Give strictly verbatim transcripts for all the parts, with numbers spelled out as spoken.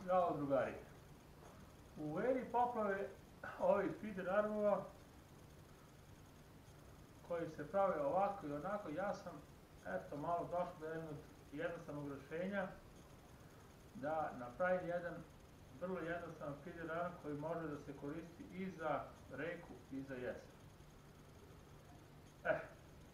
Jao drugari, u eri poplave ovih feeder armova koji se prave ovako i onako, ja sam eto malo došao do jednog jednostavnog rješenja da napravim jedan vrlo jednostavan feeder arm koji može da se koristi i za reku i za jezero. Eh.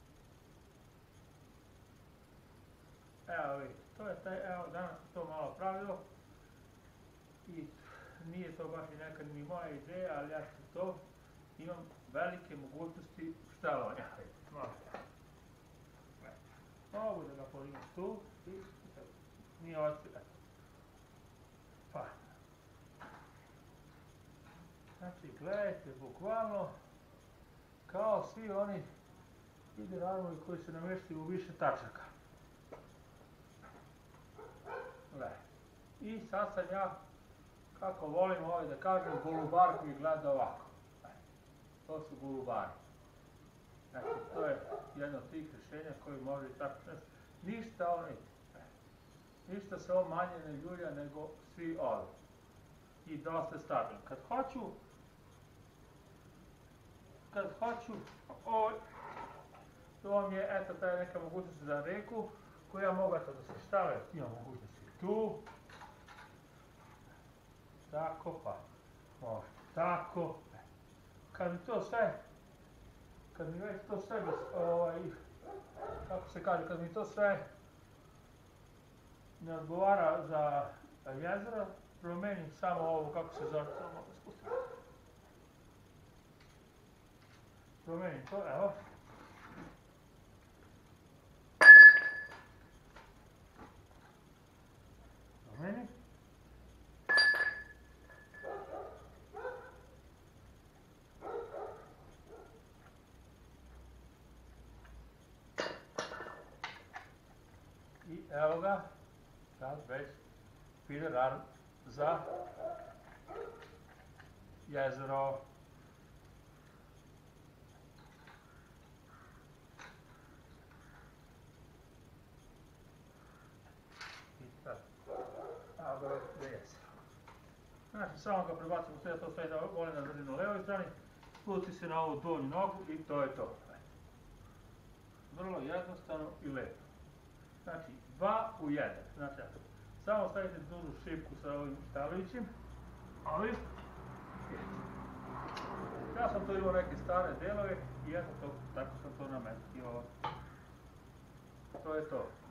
Evo vidite, to je taj, evo danas sam to malo pravio i nije to baš i nekad ni moja ideja, ali ja ću to, imam velike mogućnosti štelovanja. Mogu da ga podignem tu i nije odsvira. Pa. Znači, gledajte, bukvalno kao svi oni feeder armovi koji se namještaju u više tačaka. Gledajte. I sad sam ja, kako volim ovaj da kažem, golubar koji gleda ovako. To su golubari. Znači, to je jedno od tih rješenja koji može i tako nešto. Ništa ovo niti. Ništa se ovo manje ne ljulja nego svi ovi. I dosta stabilno. Kad hoću, kad hoću, ovo, to vam je, eto, taj neka mogućnost za reku, koja mogu eto da se štave, imam mogućnosti tu. Tako, pa, može tako. Kad mi to sve, kad mi već to sve, ovaj, kako se kaže, kad mi to sve ne odgovara za jezero, promenim samo ovo, kako se zove, samo da spustim. Promenim to, evo. Promenim. I evo ga, sad već feeder arm za jezero. I sad, evo ga već za jezero. Znači, samo ga prebacimo sve, to sve da volim da držim na levoj strani, spusti se na ovu donju nogu i to je to. Vrlo jednostavno i lepo. Znači, dva u jedan. Znači, samo stavite dužu šipku sa ovim štalovićem, ali ja sam to imao neke stare delove i eto to, tako sam to nametio. To je to.